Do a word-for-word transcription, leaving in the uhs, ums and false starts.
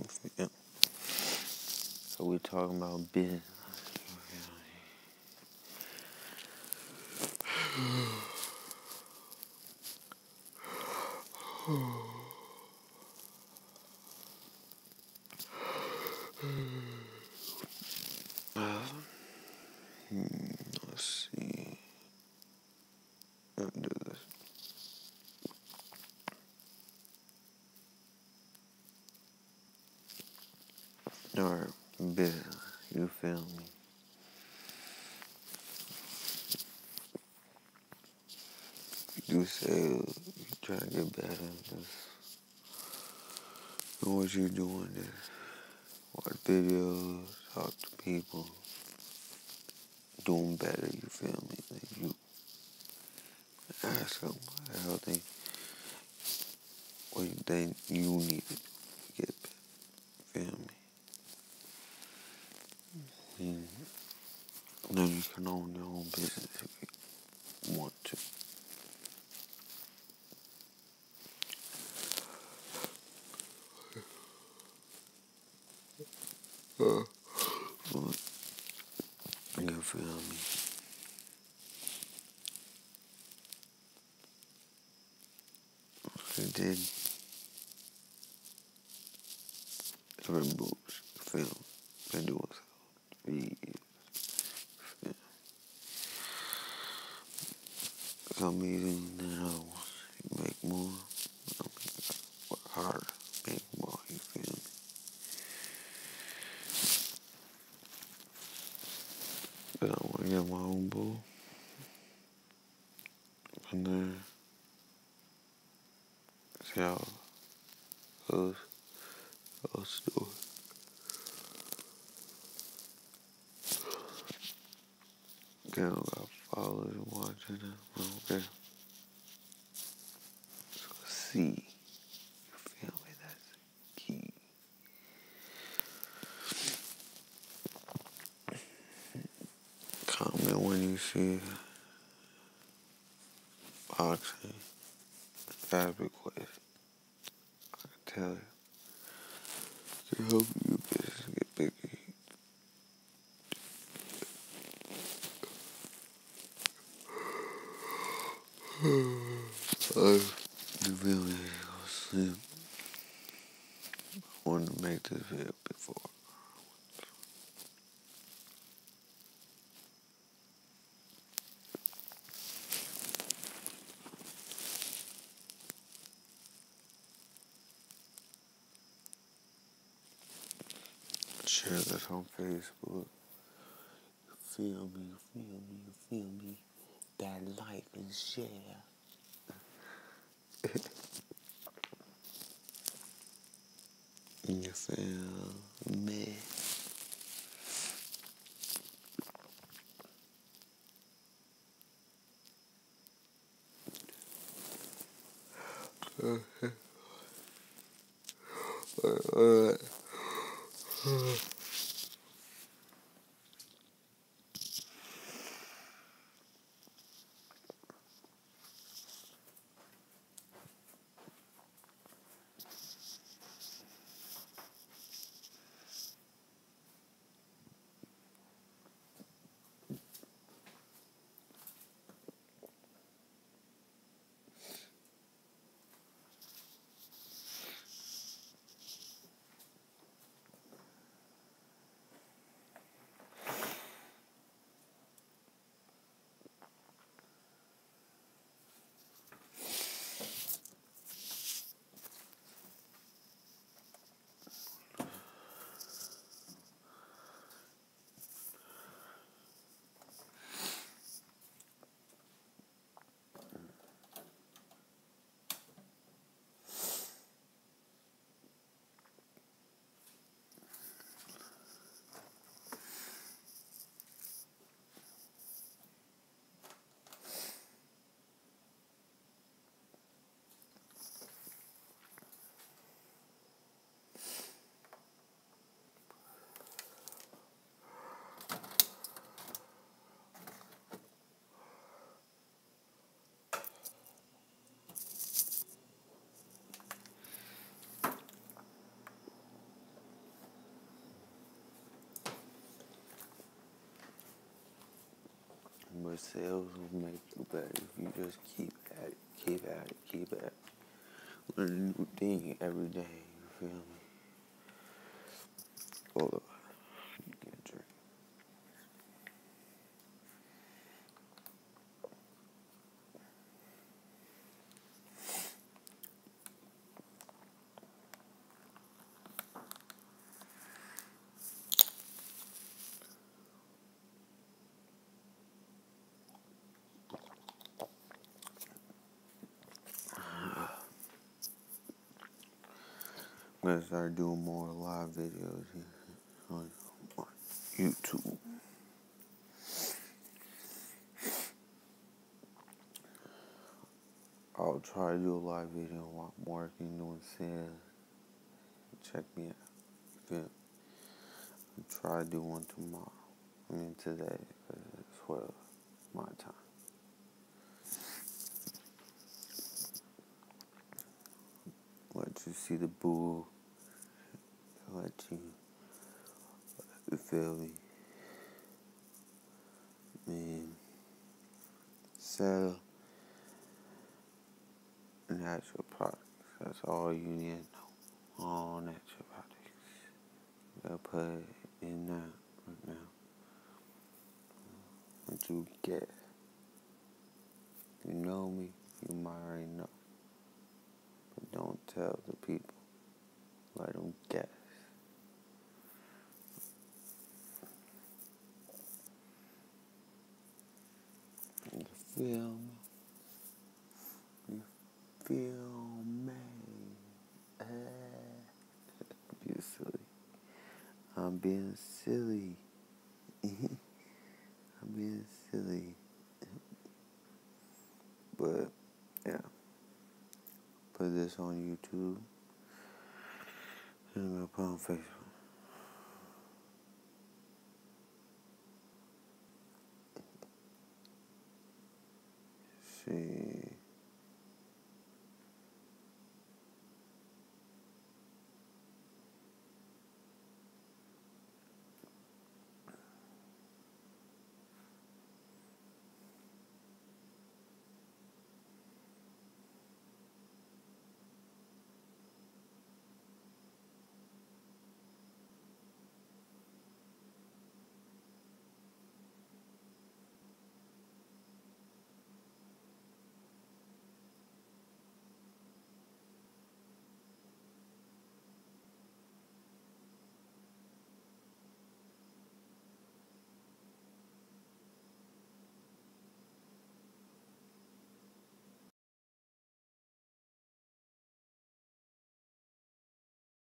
Yeah. So we're talking about business. Uh, let's see. Let's do this. Alright, business. You feel me? You do sales. You try to get better. Just know what you're doing. Just watch videos. Talk to people. Doing better. You feel me? Like you ask them how they. What you think you need to get better. Feel me? And then you can own your own business if you want to. Uh, you feel me? It did. Every moves. You feel me? Been doing so. Three years. Feel me? Some reason now you make more. I mean, work harder. Make more. You feel me? But I want to get my own boo. And then see how us, us do it. Okay, I don't got followers and watching them. I don't care. So see. You feel me? That's key. Comment when you see boxing. Got request. I can tell you. To help your business get bigger. I you really sleep. I wanted to make this video before. Share this on Facebook. You feel me? You feel me? You feel me? That like and share. You feel me? Alright. always say it will make you better if you just keep at it, keep at it, keep at it. Learn a new thing every day, you feel me? Hold up. You can't drink. I'm gonna start doing more live videos on, on YouTube. I'll try to do a live video while I'm working, doing sales. Check me out. You feel me? I'll try to do one tomorrow. I mean today, because it's twelve my time. Let you see the bull. Let you, you feel me? Man, sell natural products. That's all you need to know. All natural products. You gotta put it in now, right now. What you get. You know me, you might already know. But don't tell the people. Let them guess. You feel me? You feel me? Uh, you silly. I'm being silly. I'm being silly. But, yeah. Put this on YouTube. And I'm gonna put it on Facebook. See.